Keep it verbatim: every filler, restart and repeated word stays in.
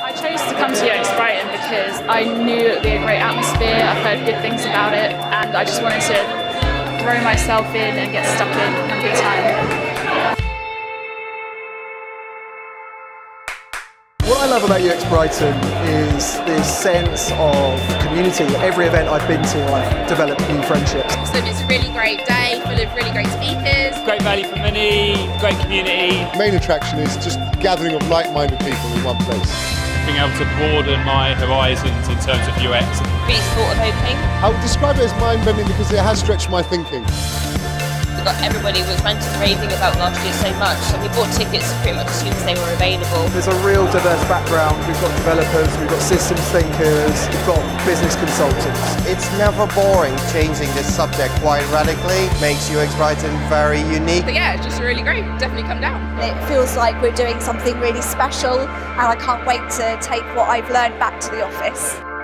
I chose to come to U X Brighton because I knew it would be a great atmosphere, I've heard good things about it, and I just wanted to throw myself in and get stuck in and have a good time. What I love about U X Brighton is this sense of community. Every event I've been to, I've developed new friendships. So it's a really great day, full of really great speakers. Great value for money, great community. The main attraction is just gathering of like-minded people in one place. Being able to broaden my horizons in terms of U X. Really thought-provoking. I would describe it as mind-bending because it has stretched my thinking. Everybody was ranting and raving about last year so much, so we bought tickets pretty much as soon as they were available. There's a real diverse background. We've got developers, we've got systems thinkers, we've got business consultants. It's never boring. Changing this subject quite radically makes U X Brighton very unique. But yeah, it's just really great. Definitely come down. It feels like we're doing something really special, and I can't wait to take what I've learned back to the office.